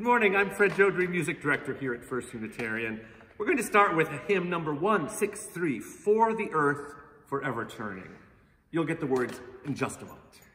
Good morning, I'm Fred Jodrey, Music Director here at First Unitarian. We're going to start with hymn number 163, For the Earth Forever Turning. You'll get the words in just a moment.